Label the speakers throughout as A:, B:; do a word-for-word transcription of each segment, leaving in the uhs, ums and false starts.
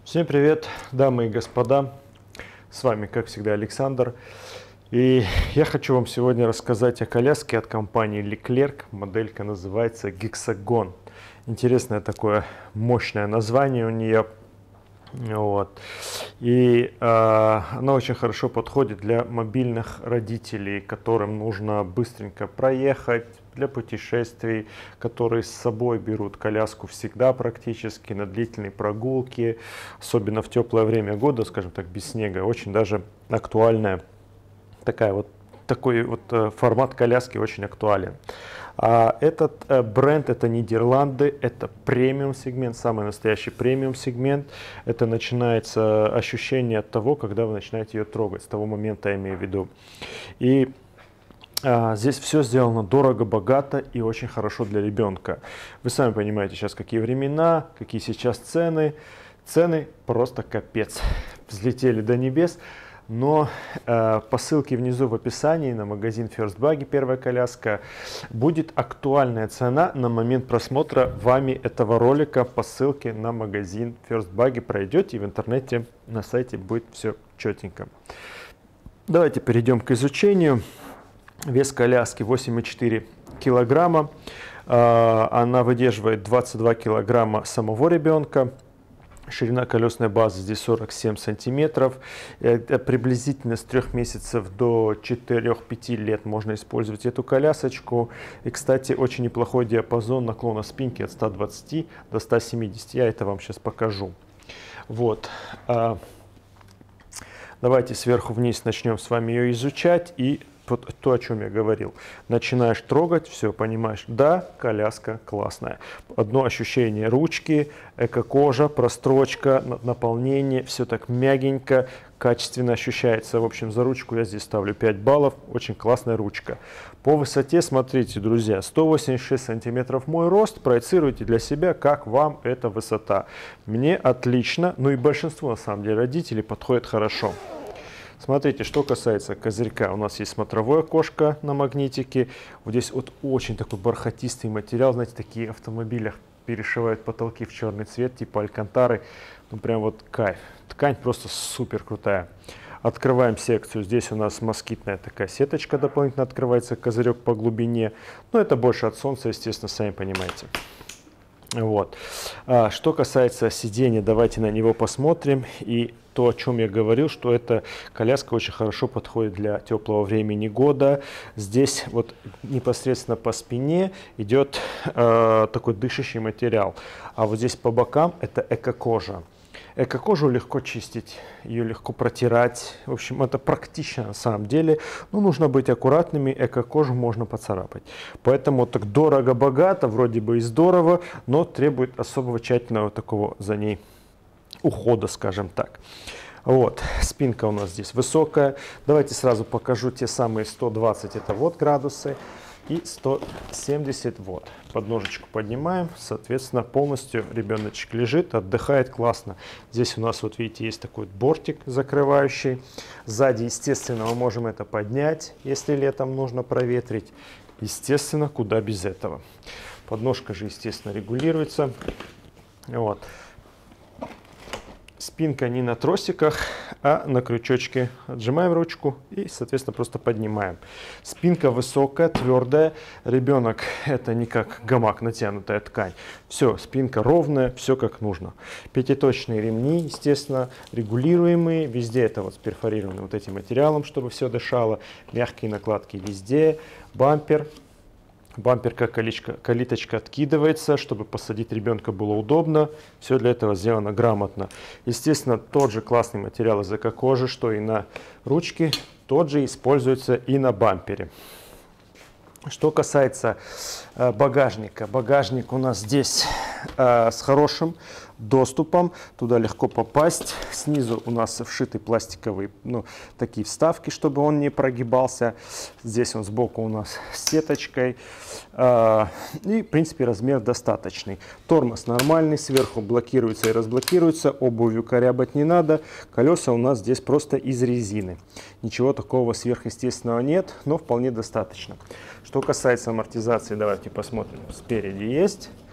A: Всем привет, дамы и господа, с вами, как всегда, Александр. И я хочу вам сегодня рассказать о коляске от компании Leclerc. Моделька называется Hexagon. Интересное такое мощное название у нее. Вот. И э, она очень хорошо подходит для мобильных родителей, которым нужно быстренько проехать, для путешествий, которые с собой берут коляску всегда практически на длительные прогулки, особенно в теплое время года, скажем так, без снега. Очень даже актуальная такая вот такой вот э, формат коляски очень актуален. А этот э, бренд — это Нидерланды, это премиум сегмент, самый настоящий премиум сегмент. Это начинается ощущение от того, когда вы начинаете ее трогать, с того момента я имею в виду. И а, здесь все сделано дорого, богато и очень хорошо для ребенка. Вы сами понимаете сейчас, какие времена, какие сейчас цены. Цены просто капец, взлетели до небес. Но э, по ссылке внизу в описании на магазин First Buggy, первая коляска, будет актуальная цена на момент просмотра вами этого ролика. По ссылке на магазин First Buggy пройдете, и в интернете на сайте будет все четенько. Давайте перейдем к изучению. Вес коляски восемь и четыре килограмма. Э, она выдерживает двадцать два килограмма самого ребенка. Ширина колесной базы здесь сорок семь сантиметров. Это приблизительно с трех месяцев до четырёх-пяти лет можно использовать эту колясочку. И, кстати, очень неплохой диапазон наклона спинки от ста двадцати до ста семидесяти. Я это вам сейчас покажу. Вот. Давайте сверху вниз начнем с вами ее изучать. И вот то, о чем я говорил. Начинаешь трогать, все, понимаешь, да, коляска классная. Одно ощущение ручки, эко-кожа, прострочка, наполнение, все так мягенько, качественно ощущается. В общем, за ручку я здесь ставлю пять баллов, очень классная ручка. По высоте, смотрите, друзья, сто восемьдесят шесть сантиметров мой рост, проецируйте для себя, как вам эта высота. Мне отлично, ну и большинству, на самом деле, родителей подходит хорошо. Смотрите, что касается козырька, у нас есть смотровое окошко на магнитике. Вот здесь вот очень такой бархатистый материал, знаете, такие автомобили перешивают потолки в черный цвет, типа алькантары. Ну прям вот кайф. Ткань просто супер крутая. Открываем секцию. Здесь у нас москитная такая сеточка дополнительно открывается, козырек по глубине. Но это больше от солнца, естественно, сами понимаете. Вот. А, что касается сидения, давайте на него посмотрим. И то, о чем я говорил, что эта коляска очень хорошо подходит для теплого времени года. Здесь вот непосредственно по спине идет э, такой дышащий материал. А вот здесь по бокам это эко-кожа. Эко-кожу легко чистить, ее легко протирать. В общем, это практично на самом деле. Но нужно быть аккуратными, эко-кожу можно поцарапать. Поэтому так дорого-богато, вроде бы и здорово, но требует особого тщательного такого за ней ухода, скажем так. Вот, спинка у нас здесь высокая. Давайте сразу покажу те самые сто двадцать, это вот градусы, и сто семьдесят вот. Подножечку поднимаем, соответственно, полностью ребеночек лежит, отдыхает классно. Здесь у нас, вот видите, есть такой бортик закрывающий. Сзади, естественно, мы можем это поднять, если летом нужно проветрить. Естественно, куда без этого. Подножка же, естественно, регулируется. Вот. Спинка не на тросиках, а на крючочке. Отжимаем ручку и, соответственно, просто поднимаем. Спинка высокая, твердая. Ребенок — это не как гамак, натянутая ткань. Все, спинка ровная, все как нужно. Пятиточные ремни, естественно, регулируемые. Везде это вот сперфорировано вот этим материалом, чтобы все дышало. Мягкие накладки везде. Бампер. Бампер как калиточка, калиточка откидывается, чтобы посадить ребенка было удобно. Все для этого сделано грамотно. Естественно, тот же классный материал из эко-кожи, что и на ручке, тот же используется и на бампере. Что касается э, багажника. Багажник у нас здесь э, с хорошим доступом. Туда легко попасть. Снизу у нас вшиты пластиковые, ну, такие вставки, чтобы он не прогибался. Здесь он сбоку у нас с сеточкой. Э, и, в принципе, размер достаточный. Тормоз нормальный. Сверху блокируется и разблокируется. Обувью корябать не надо. Колеса у нас здесь просто из резины. Ничего такого сверхъестественного нет, но вполне достаточно. Что касается амортизации, давайте посмотрим. Спереди есть.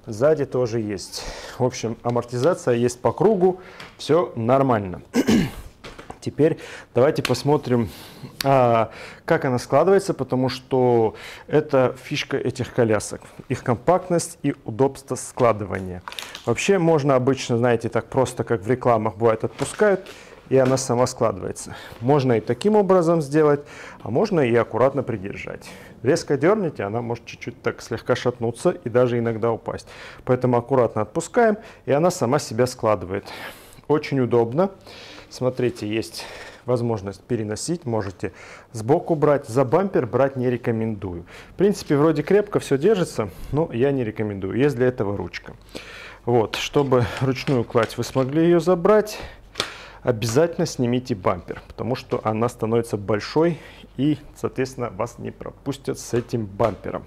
A: сзади тоже есть. В общем, амортизация есть по кругу, все нормально. Теперь давайте посмотрим, а, как она складывается, потому что это фишка этих колясок. Их компактность и удобство складывания. Вообще можно обычно, знаете, так просто, как в рекламах бывает, отпускают, и она сама складывается. Можно и таким образом сделать, а можно и аккуратно придержать. Резко дернете, она может чуть-чуть так слегка шатнуться и даже иногда упасть. Поэтому аккуратно отпускаем, и она сама себя складывает. Очень удобно. Смотрите, есть возможность переносить, можете сбоку брать. За бампер брать не рекомендую. В принципе, вроде крепко все держится, но я не рекомендую. Есть для этого ручка. Вот, чтобы ручную кладь вы смогли ее забрать, обязательно снимите бампер, потому что она становится большой и, соответственно, вас не пропустят с этим бампером.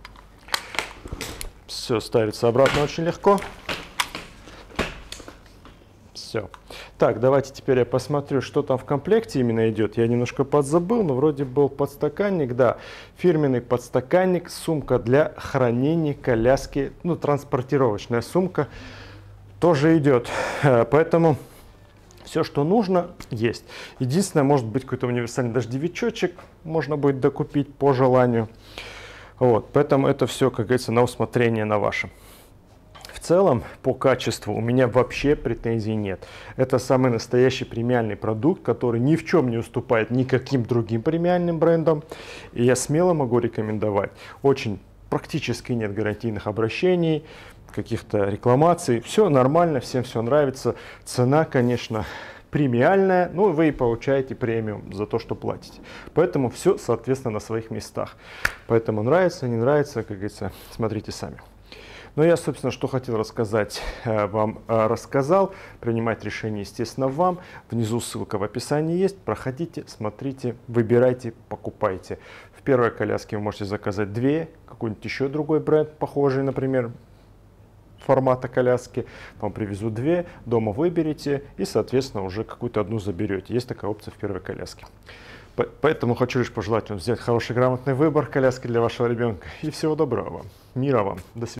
A: Все ставится обратно очень легко. Все. Так, давайте теперь я посмотрю, что там в комплекте именно идет. Я немножко подзабыл, но вроде был подстаканник, да. Фирменный подстаканник, сумка для хранения коляски, ну, транспортировочная сумка тоже идет. Поэтому все, что нужно, есть. Единственное, может быть, какой-то универсальный дождевичочек можно будет докупить по желанию. Вот, поэтому это все, как говорится, на усмотрение на ваше. В целом, по качеству у меня вообще претензий нет. Это самый настоящий премиальный продукт, который ни в чем не уступает никаким другим премиальным брендам. И я смело могу рекомендовать. Очень практически нет гарантийных обращений, каких-то рекламаций. Все нормально, всем все нравится. Цена, конечно, премиальная, но вы и получаете премиум за то, что платите. Поэтому все, соответственно, на своих местах. Поэтому нравится, не нравится, как говорится, смотрите сами. Но я, собственно, что хотел рассказать, вам рассказал. Принимать решение, естественно, вам. Внизу ссылка в описании есть. Проходите, смотрите, выбирайте, покупайте. В первой коляске вы можете заказать две, какой-нибудь еще другой бренд, похожий, например, формата коляски. Вам привезут две, дома выберете и, соответственно, уже какую-то одну заберете. Есть такая опция в первой коляске. Поэтому хочу лишь пожелать вам сделать хороший, грамотный выбор коляски для вашего ребенка. И всего доброго вам. Мира вам. До свидания.